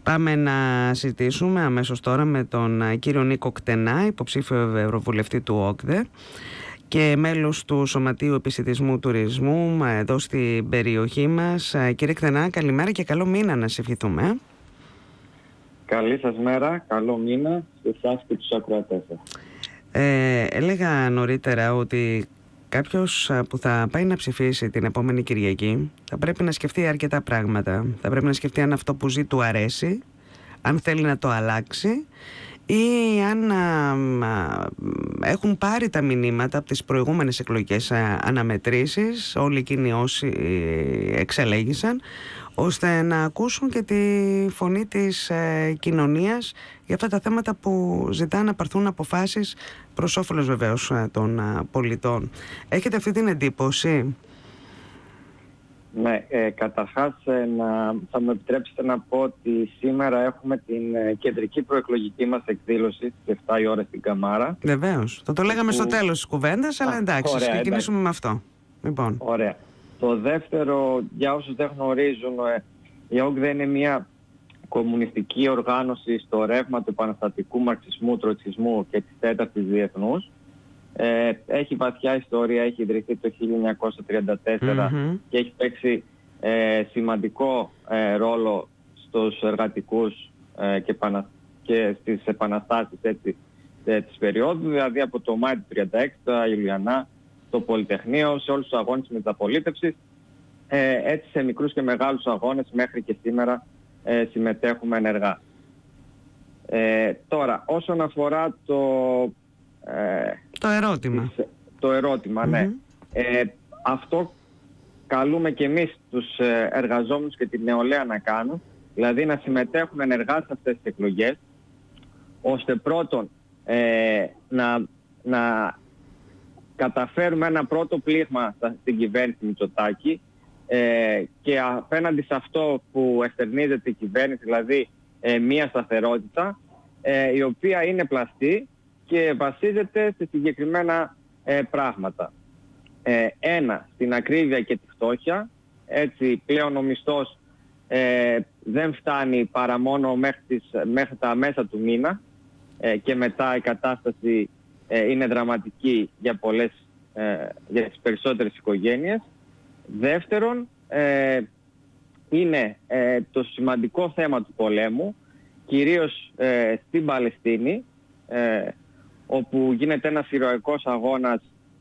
Πάμε να συζητήσουμε αμέσως τώρα με τον κύριο Νίκο Κτενά, υποψήφιο ευρωβουλευτή του ΟΚΔΕ και μέλος του Σωματείου Επισιτισμού Τουρισμού εδώ στην περιοχή μας. Κύριε Κτενά, καλημέρα και καλό μήνα να σε ευχηθούμε. Καλή σας μέρα, καλό μήνα σε εσάς και τους ακροατές σας. Έλεγα νωρίτερα ότι κάποιος που θα πάει να ψηφίσει την επόμενη Κυριακή θα πρέπει να σκεφτεί αρκετά πράγματα. Θα πρέπει να σκεφτεί αν αυτό που ζει του αρέσει, αν θέλει να το αλλάξει ή αν έχουν πάρει τα μηνύματα από τις προηγούμενες εκλογικές αναμετρήσεις, όλοι εκείνοι όσοι εξελέγησαν, ώστε να ακούσουν και τη φωνή της κοινωνίας για αυτά τα θέματα που ζητά να πάρθουν αποφάσεις προς όφελος βεβαίως των πολιτών. Έχετε αυτή την εντύπωση? Ναι, καταρχάς θα μου επιτρέψετε να πω ότι σήμερα έχουμε την κεντρική προεκλογική μας εκδήλωση στις 7 η ώρα στην Καμάρα. Βεβαίως, θα το λέγαμε στο τέλος της κουβέντας, αλλά εντάξει, ας ξεκινήσουμε με αυτό. Λοιπόν. Ωραία. Το δεύτερο, για όσους δεν γνωρίζουν, η ΟΚΔΕ είναι μια κομμουνιστική οργάνωση στο ρεύμα του επαναστατικού μαρξισμού, τροτσισμού και της τέταρτης διεθνούς. Έχει βαθιά ιστορία, έχει ιδρυθεί το 1934 και έχει παίξει σημαντικό ρόλο στους εργατικούς και στις επαναστάσεις της περίοδου, δηλαδή από το Μάιο του 1936, τα Ιουλιανά, το Πολυτεχνείο, σε όλους τους αγώνες της μεταπολίτευσης. Έτσι σε μικρούς και μεγάλους αγώνες μέχρι και σήμερα συμμετέχουμε ενεργά. Τώρα, όσον αφορά το ερώτημα, ναι. Αυτό καλούμε και εμείς τους εργαζόμενους και την νεολαία να κάνουν, δηλαδή να συμμετέχουν ενεργά σε αυτές τις εκλογές, ώστε πρώτον να καταφέρουμε ένα πρώτο πλήγμα στην κυβέρνηση Μητσοτάκη και απέναντι σε αυτό που εστερνίζεται η κυβέρνηση, δηλαδή μία σταθερότητα η οποία είναι πλαστή και βασίζεται σε συγκεκριμένα πράγματα. Ένα, στην ακρίβεια και τη φτώχεια. Έτσι πλέον ο μισθός δεν φτάνει παρά μόνο μέχρι τα μέσα του μήνα και μετά η κατάσταση είναι δραματική για τις περισσότερες οικογένειες. Δεύτερον, είναι το σημαντικό θέμα του πολέμου, κυρίως στην Παλαιστίνη, όπου γίνεται ένας ηρωικός αγώνας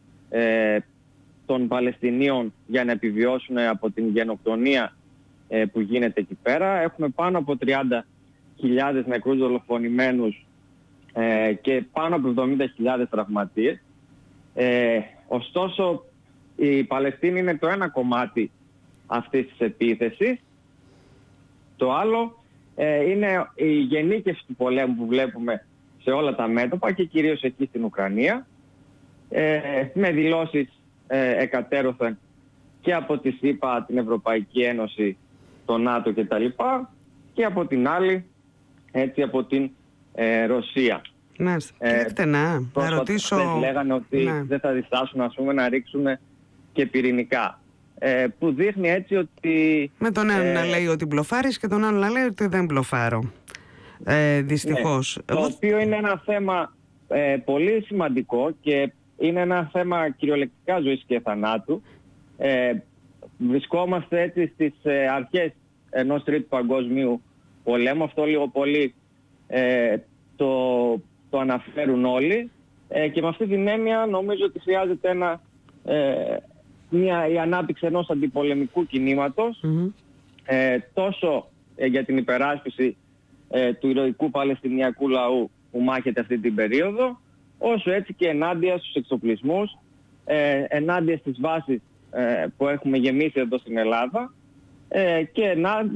των Παλαιστινίων για να επιβιώσουν από την γενοκτονία που γίνεται εκεί πέρα. Έχουμε πάνω από 30.000 νεκρούς δολοφονημένους και πάνω από 70.000 τραυματίες. Ωστόσο, η Παλαιστίνη είναι το ένα κομμάτι αυτής της επίθεσης. Το άλλο είναι η γενίκευση του πολέμου που βλέπουμε σε όλα τα μέτωπα και κυρίως εκεί στην Ουκρανία, με δηλώσεις εκατέρωθεν και από τη ΣΥΠΑ, την Ευρωπαϊκή Ένωση, το ΝΑΤΟ κτλ. Και από την άλλη, έτσι από την Ρωσία. Μάλιστα. Να ρωτήσω... λέγανε ότι δεν θα διστάσουν να ρίξουν και πυρηνικά. Που δείχνει έτσι ότι... Με τον έναν να λέει ότι μπλοφάρεις και τον άλλο να λέει ότι δεν μπλοφάρω. Δυστυχώς. Ναι, το οποίο είναι ένα θέμα πολύ σημαντικό και είναι ένα θέμα κυριολεκτικά ζωής και θανάτου. Βρισκόμαστε έτσι στις αρχές ενός τρίτου παγκόσμιου πολέμου. Αυτό λίγο πολύ το αναφέρουν όλοι. Και με αυτή την έννοια νομίζω ότι χρειάζεται η ανάπτυξη ενός αντιπολεμικού κινήματος, τόσο για την υπεράσπιση του ηρωικού Παλαιστινιακού λαού που μάχεται αυτή την περίοδο, όσο έτσι και ενάντια στους εξοπλισμούς, ενάντια στις βάσεις που έχουμε γεμίσει εδώ στην Ελλάδα και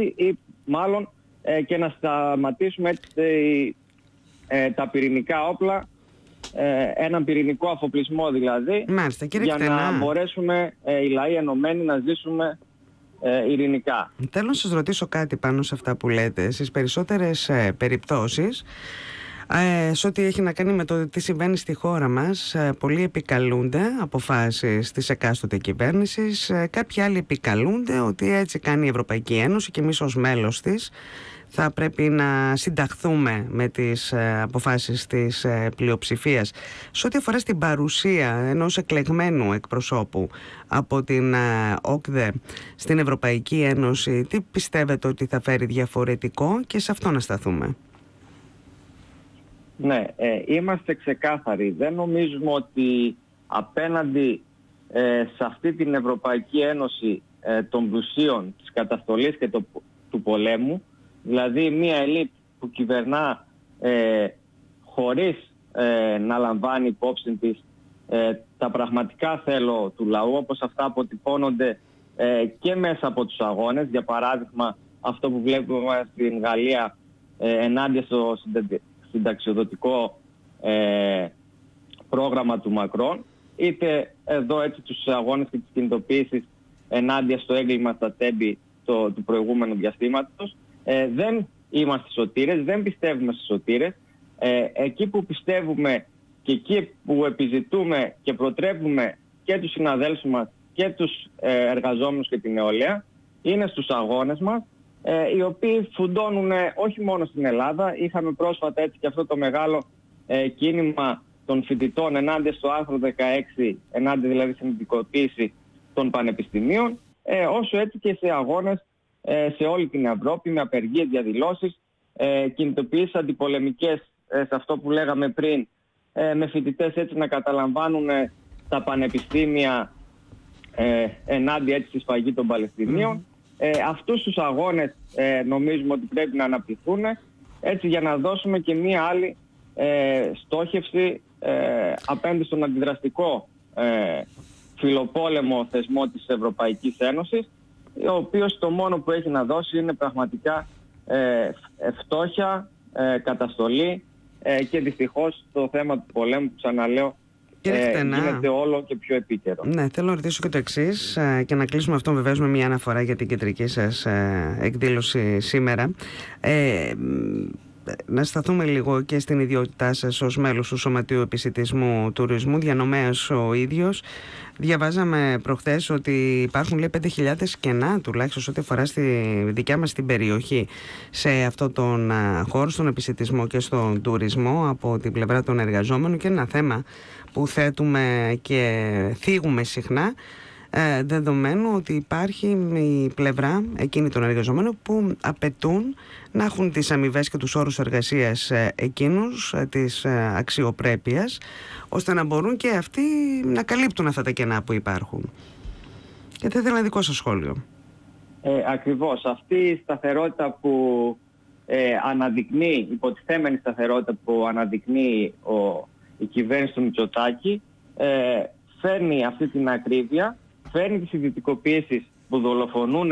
και να σταματήσουμε έτσι, τα πυρηνικά όπλα, έναν πυρηνικό αφοπλισμό δηλαδή. Μάλιστα, κύριε για Κτενά, να μπορέσουμε οι λαοί ενωμένοι να ζήσουμε ειρηνικά. Θέλω να σας ρωτήσω κάτι πάνω σε αυτά που λέτε. Στις περισσότερες περιπτώσεις Σε ό,τι έχει να κάνει με το τι συμβαίνει στη χώρα μας, πολλοί επικαλούνται αποφάσεις της εκάστοτε κυβέρνησης, κάποιοι άλλοι επικαλούνται ότι έτσι κάνει η Ευρωπαϊκή Ένωση και εμείς ως μέλος της θα πρέπει να συνταχθούμε με τις αποφάσεις της πλειοψηφίας. Σε ό,τι αφορά στην παρουσία ενός εκλεγμένου εκπροσώπου από την ΟΚΔΕ στην Ευρωπαϊκή Ένωση, τι πιστεύετε ότι θα φέρει διαφορετικό και σε αυτό να σταθούμε? Ναι, είμαστε ξεκάθαροι. Δεν νομίζουμε ότι απέναντι σε αυτή την Ευρωπαϊκή Ένωση των πλουσίων, της καταστολής και του πολέμου, δηλαδή μια ελίτ που κυβερνά χωρίς να λαμβάνει υπόψη της τα πραγματικά θέλω του λαού, όπως αυτά αποτυπώνονται και μέσα από τους αγώνες. Για παράδειγμα, αυτό που βλέπουμε στην Γαλλία ενάντια στο συνταξιοδοτικό πρόγραμμα του Μακρόν, είτε εδώ έτσι τους αγώνες και τις κινητοποίησεις ενάντια στο έγκλημα στα Τέμπη του προηγούμενου διαστήματος. Δεν είμαστε σωτήρες, δεν πιστεύουμε στις σωτήρες. Εκεί που πιστεύουμε και εκεί που επιζητούμε και προτρέπουμε και τους συναδέλφους μας και τους εργαζόμενους και την νεολαία, είναι στους αγώνες μας, οι οποίοι φουντώνουν όχι μόνο στην Ελλάδα. Είχαμε πρόσφατα έτσι και αυτό το μεγάλο κίνημα των φοιτητών ενάντια στο άρθρο 16, ενάντια δηλαδή στην ιδιωτικοποίηση των πανεπιστημίων, όσο έτσι και σε αγώνες σε όλη την Ευρώπη, με απεργίες, διαδηλώσεις, κινητοποιήσεις αντιπολεμικές, σε αυτό που λέγαμε πριν, με φοιτητές έτσι να καταλαμβάνουν τα πανεπιστήμια ενάντια έτσι στη σφαγή των Παλαιστινίων. Αυτούς τους αγώνες νομίζουμε ότι πρέπει να αναπτυχθούν, έτσι για να δώσουμε και μία άλλη στόχευση απέναντι στον αντιδραστικό φιλοπόλεμο θεσμό της Ευρωπαϊκής Ένωσης, ο οποίος το μόνο που έχει να δώσει είναι πραγματικά φτώχεια, καταστολή και δυστυχώς το θέμα του πολέμου, που ξαναλέω, γίνεται όλο και πιο επίκαιρο. Ναι, θέλω να ρωτήσω και το εξής και να κλείσουμε αυτό βεβαίως με μια αναφορά για την κεντρική σας εκδήλωση σήμερα. Να σταθούμε λίγο και στην ιδιότητά σας ως μέλος του Σωματείου Επισιτισμού Τουρισμού, διανομέας ο ίδιος. Διαβάζαμε προχθές ότι υπάρχουν, λέει, 5.000 κενά τουλάχιστον ό,τι αφορά στη δικιά μας την περιοχή σε αυτόν τον χώρο, στον επισιτισμό και στον τουρισμό από την πλευρά των εργαζόμενων, και ένα θέμα που θέτουμε και θίγουμε συχνά, δεδομένου ότι υπάρχει η πλευρά εκείνη των εργαζομένων που απαιτούν να έχουν τις αμοιβές και τους όρους εργασίας εκείνους, της αξιοπρέπειας, ώστε να μπορούν και αυτοί να καλύπτουν αυτά τα κενά που υπάρχουν. Και θα ήθελα δικό σας σχόλιο. Ακριβώς. Αυτή η σταθερότητα που αναδεικνύει, υποτιθέμενη σταθερότητα που αναδεικνύει η κυβέρνηση του Μητσοτάκη, φέρνει αυτή την ακρίβεια, φέρνει τις ιδιωτικοποίησεις που δολοφονούν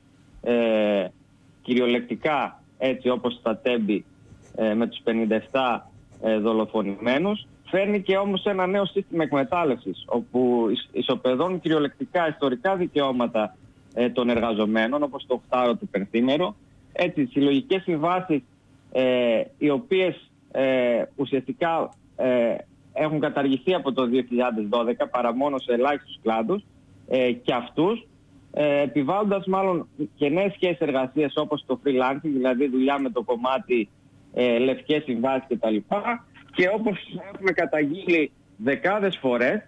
κυριολεκτικά, έτσι όπως στα Τέμπη με τους 57 δολοφονημένους. Φέρνει και όμως ένα νέο σύστημα εκμετάλλευσης, όπου ισοπεδώνουν κυριολεκτικά ιστορικά δικαιώματα των εργαζομένων, όπως το 8ωρο του πενθήμερο. Έτσι, συλλογικές συμβάσεις οι οποίες ουσιαστικά έχουν καταργηθεί από το 2012 παρά μόνο σε ελάχιστους κλάδους, και αυτούς, επιβάλλοντας μάλλον και νέες σχέσεις εργασίας όπως το freelancing, δηλαδή δουλειά με το κομμάτι λευκές συμβάσεις κτλ. Και όπως έχουμε καταγγείλει δεκάδες φορές,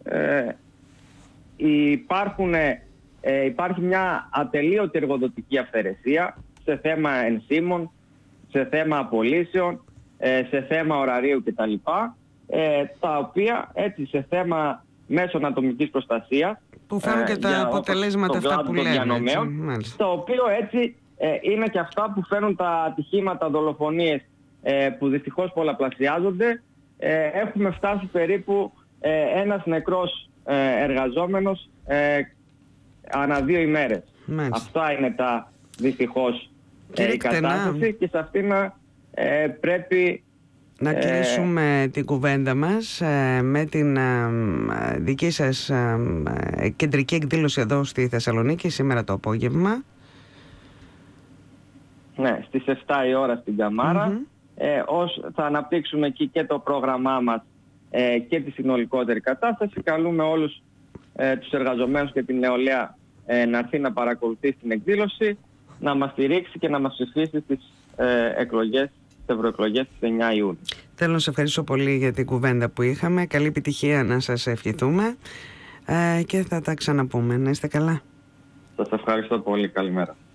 υπάρχει μια ατελείωτη εργοδοτική αυθαιρεσία σε θέμα ενσύμων, σε θέμα απολύσεων, σε θέμα ωραρίου κτλ. Τα οποία έτσι σε θέμα μέσων ατομικής προστασίας, που φέρουν και τα αποτελέσματα αυτά που λέμε, το οποίο έτσι είναι και αυτά που φέρνουν τα ατυχήματα, δολοφονίες που δυστυχώς πολλαπλασιάζονται. Έχουμε φτάσει περίπου ένας νεκρός εργαζόμενος ανά 2 ημέρες. Αυτά είναι τα δυστυχώς η κατάσταση, και σε αυτήν πρέπει να κλείσουμε την κουβέντα μας με την δική σας κεντρική εκδήλωση εδώ στη Θεσσαλονίκη σήμερα το απόγευμα. Ναι, στις 7 η ώρα στην Καμάρα. θα αναπτύξουμε εκεί και το πρόγραμμά μας και τη συνολικότερη κατάσταση. Καλούμε όλους τους εργαζομένους και την νεολαία να έρθει να παρακολουθήσει την εκδήλωση, να μας στηρίξει και να μας ψηφίσει στις ευρωεκλογές της 9 Ιούνιου. Θέλω να σας ευχαριστώ πολύ για την κουβέντα που είχαμε. Καλή επιτυχία να σας ευχηθούμε και θα τα ξαναπούμε. Να είστε καλά. Σας ευχαριστώ πολύ. Καλημέρα.